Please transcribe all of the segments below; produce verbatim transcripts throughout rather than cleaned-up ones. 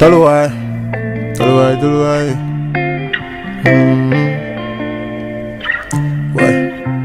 tolluwaay tolluwaay tolluwaay waay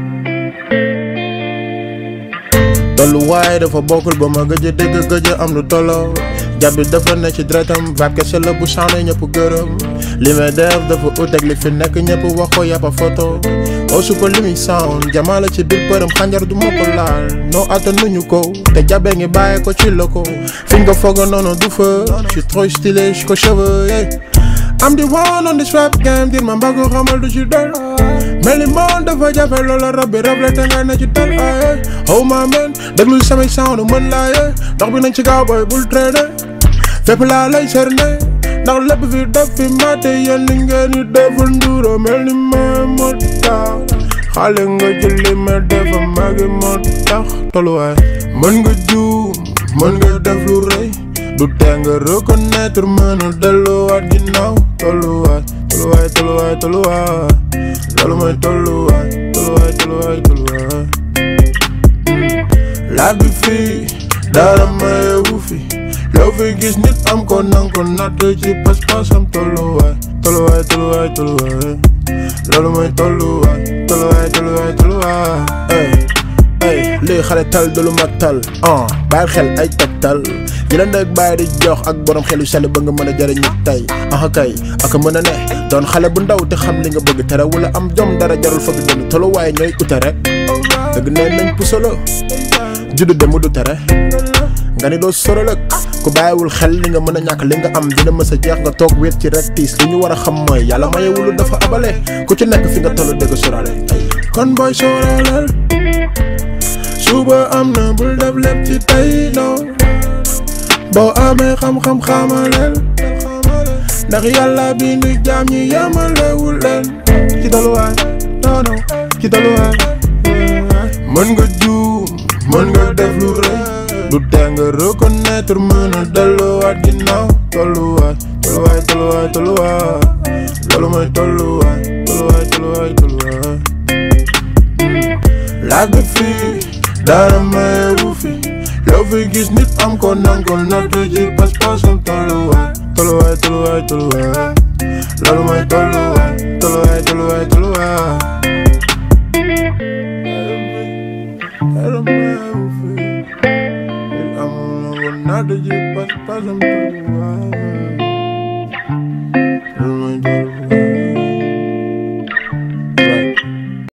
tolluwaay dafa bokkul ba ma gëj a dégg gëj a am lu tolloo jàbbi dafa ne ci dretam vibe kese la bu changé ñëpp gërëm li may def dafa uteeg li fi nekk ñëpp wax ko yàppa photo au super li muy sound jamaa la ci biir përëm xànjar du ma ko laal noo attanuñu ko te jàbbee ngi bàyyi ko ci loko fi nga fooga noonu du fa je suis trop stylé je ko cheveux yeah. I'm the one on this rap game dir ma mbago xamal du ci dal mel ni moom dafa jafe loola rab bi rab la te nga ne ci dal ay oh my man déglu samay sound mën laa yee ndox bi nañ ci gaaw boy bul traîner fépp laa lay serne ndax lépp fi def fi mate yéen li ngeen di deful nduuro mel ni ma moo tax xale nga jëli ma defa magi moo tax tolluwaay mën nga juum mën nga def lu rëy du tee nga reconnaître mën a delluwaat ginnaaw tolluwaay tolluwaay tolluwaay tolluwaay loolu mooy tolluwaay tolluwaay tolluwaay tolluwaay laaj bi fii dara mayewu fi loo fi gis nit am ko nang ko natt ci pas-pasam tolluwaay tolluwaay tolluwaay tolluwaay loolu mooy tolluwaay tolluwaay tolluwaay tolluwaay ey ey lii xale tal du lu ma tal ah bàyyi xel ay tegtal yi la ndeg bàyyi di jox ak borom xel yu sell ba nga mën a jëriñu tey ah kay ak mën a ne doon xale bu ndaw te xam li nga bëgg tere wala am jom dara jarul fëgg dënn tolluwaay ñooy ute rek dëgg neen nañ pusalo juddu dem du tere nga ni doo sorol ak ku bàyyiwul xel li nga mën a ñàkk li nga am dina mës a jeex nga toog wéet ci rek tiis li ñu war a xam mooy yàlla mayewulu dafa abale ku ci nekk fi nga tollu dëgg sorale kon boy soralal suba am na bul def lépp ci tey no boo amee xam-xam xamaleel ndax yàlla bi nu jaam ñi yamalewul leen ci tolluwaay non non ci tolluwaay mën nga juum mën nga def lu rëy du tee nga reconnaître mën a delluwaat ginnaaw tolluwaay tolluwaay tolluwaay tolluwaay loolu mooy tolluwaay tolluwaay tolluwaay tolluwaay laaj bi fii dara mayewu fi loo fi gis nit am ko nang ko natt ci pas-pasam tolluwaay tolluwaay tolluwaay tolluwaay loolu mooy tolluwaay tolluwaay tolluwaay tolluwaay nada de pas pasam por